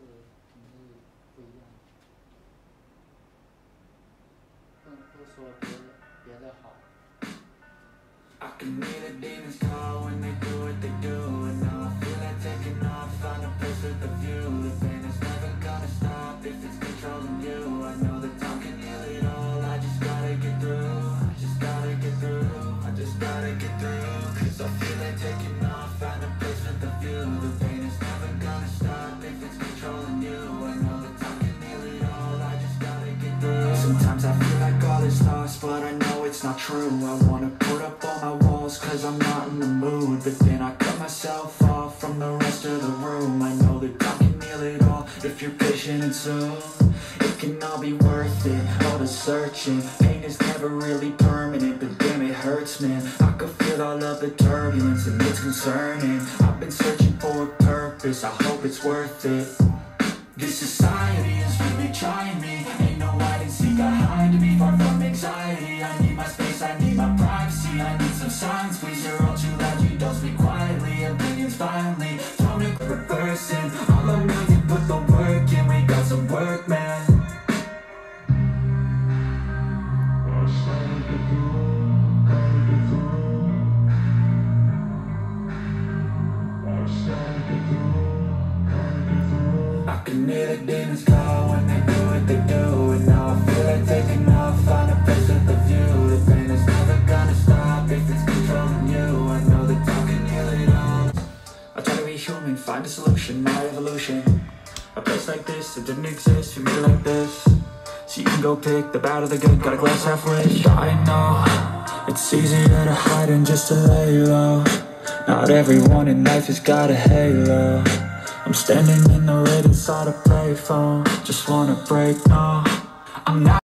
频率不一样，都说别的好。 I can hear the demons call when they do what they do, and now I feel like taking off, find a place with a view. The pain is never gonna stop if it's controlling you. I know that time can heal it all, I just gotta get through. I just gotta get through, I just gotta get through. Cause I feel like taking off, find a place with a view. The pain is never gonna stop if it's controlling you. I know that time can heal it all, I just gotta get through. Sometimes I feel like all is lost, but I know it's not true. I wanna put up all my walls cause I'm not in the mood, but then I cut myself off from the rest of the room. I know that time can heal it all if you're patient and soon. It can all be worth it, all the searching. Pain is never really permanent, but damn it hurts, man. I can feel all of the turbulence and it's concerning. I've been searching for a purpose, I hope it's worth it. This society is really trying me. Ain't no hide and seek, got behind me. Far from anxiety, I need my space, I need my privacy. I need some silence, please, you're all too loud. You don't speak quietly, opinions violently thrown in reversing. All I need to put the work in, we got some work, man. I can hear the demons call when they do what they do, and now I feel like taking off, find a place with a view. The pain is never gonna stop if it's controlling you. I know that time can heal it all. I try to be human, find a solution, my evolution. A place like this, it didn't exist for me like this. So you can go pick the bad or the good, got a glass half rich. I know, it's easier to hide than just to lay low. Not everyone in life has got a halo. I'm standing in the red inside a payphone, just wanna break, no, I'm not